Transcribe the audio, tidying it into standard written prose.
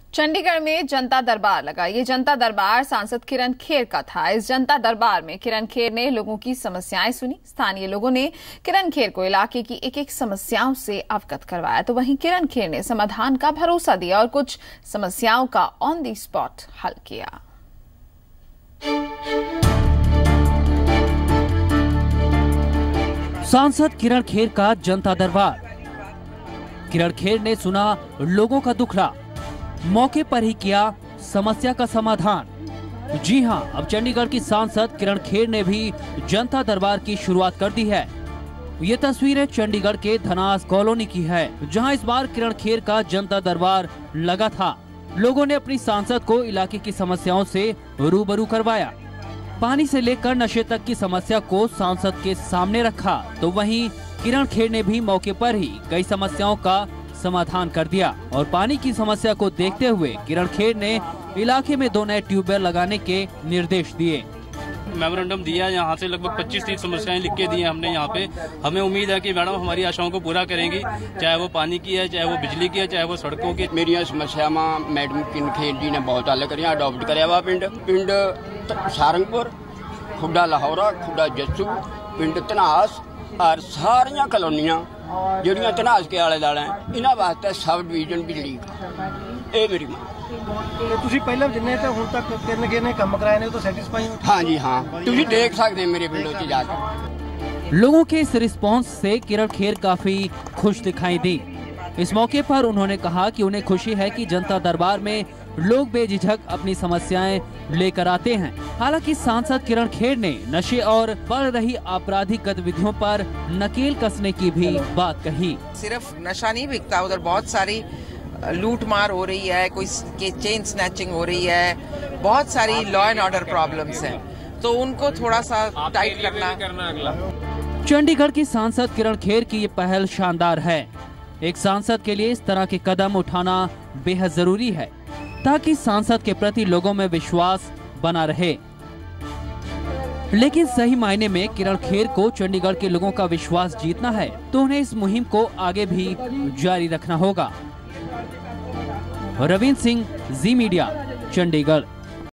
चंडीगढ़ में जनता दरबार लगा। ये जनता दरबार सांसद किरण खेर का था। इस जनता दरबार में किरण खेर ने लोगों की समस्याएं सुनी। स्थानीय लोगों ने किरण खेर को इलाके की एक एक समस्याओं से अवगत करवाया, तो वहीं किरण खेर ने समाधान का भरोसा दिया और कुछ समस्याओं का ऑन द स्पॉट हल किया। सांसद किरण खेर का जनता दरबार। किरण खेर ने सुना लोगों का दुखड़ा, मौके पर ही किया समस्या का समाधान। जी हां, अब चंडीगढ़ की सांसद किरण खेर ने भी जनता दरबार की शुरुआत कर दी है। ये तस्वीरें चंडीगढ़ के धनास कॉलोनी की है, जहां इस बार किरण खेर का जनता दरबार लगा था। लोगों ने अपनी सांसद को इलाके की समस्याओं से रूबरू करवाया। पानी से लेकर नशे तक की समस्या को सांसद के सामने रखा, तो वहीं किरण खेर ने भी मौके पर ही कई समस्याओं का समाधान कर दिया। और पानी की समस्या को देखते हुए किरण खेर ने इलाके में 2 नए ट्यूबवेल लगाने के निर्देश दिए। मेमोरेंडम दिया, यहाँ से लगभग 25-30 समस्याएं लिख के दी हैं हमने यहाँ पे। हमें उम्मीद है कि मैडम हमारी आशाओं को पूरा करेंगी, चाहे वो पानी की है, चाहे वो बिजली की है, चाहे वो सड़कों की। मेरी समस्या मैडम किरण खेर जी ने बहुत हल कर अडोप्ट कराया वा। पिंड सारंगपुर, खुड्डा लाहौरा, खुड्डा जस्सू, पिंड धनास और सारिया कलोनियां ਜਿਹੜੀਆਂ ਧਨਾਸ के आले दुआले इन्हां वास्ते सब डिवीजन बिजली ये मेरी मांग। ਤੁਸੀਂ ਪਹਿਲਾਂ ਜਿੰਨੇ ਤੇ ਹੁਣ ਤੱਕ ਕਿੰਨੇ ਕਿੰਨੇ ਕੰਮ ਕਰਾਏ ਨੇ ਉਹ ਤਾਂ ਸੈਟੀਸਫਾਈ ਹੋ? हाँ जी हाँ, तुम देख सकते मेरे पिंडों च जाकर। लोगों के इस रिस्पांस से किरण खेर काफी खुश दिखाई दी। इस मौके पर उन्होंने कहा कि उन्हें खुशी है कि जनता दरबार में लोग बेझिझक अपनी समस्याएं लेकर आते हैं। हालांकि सांसद किरण खेर ने नशे और बढ़ रही आपराधिक गतिविधियों पर नकेल कसने की भी बात कही। सिर्फ नशा नहीं बिकता, उधर बहुत सारी लूट मार हो रही है, कोई चेन स्नैचिंग हो रही है, बहुत सारी लॉ एंड ऑर्डर प्रॉब्लम्स हैं, तो उनको थोड़ा सा टाइट करना। चंडीगढ़ की सांसद किरण खेर की ये पहल शानदार है। एक सांसद के लिए इस तरह के कदम उठाना बेहद जरूरी है, ताकि सांसद के प्रति लोगों में विश्वास बना रहे। लेकिन सही मायने में किरण खेर को चंडीगढ़ के लोगों का विश्वास जीतना है, तो उन्हें इस मुहिम को आगे भी जारी रखना होगा। Ravindra Singh, Zee media, Chandigarh.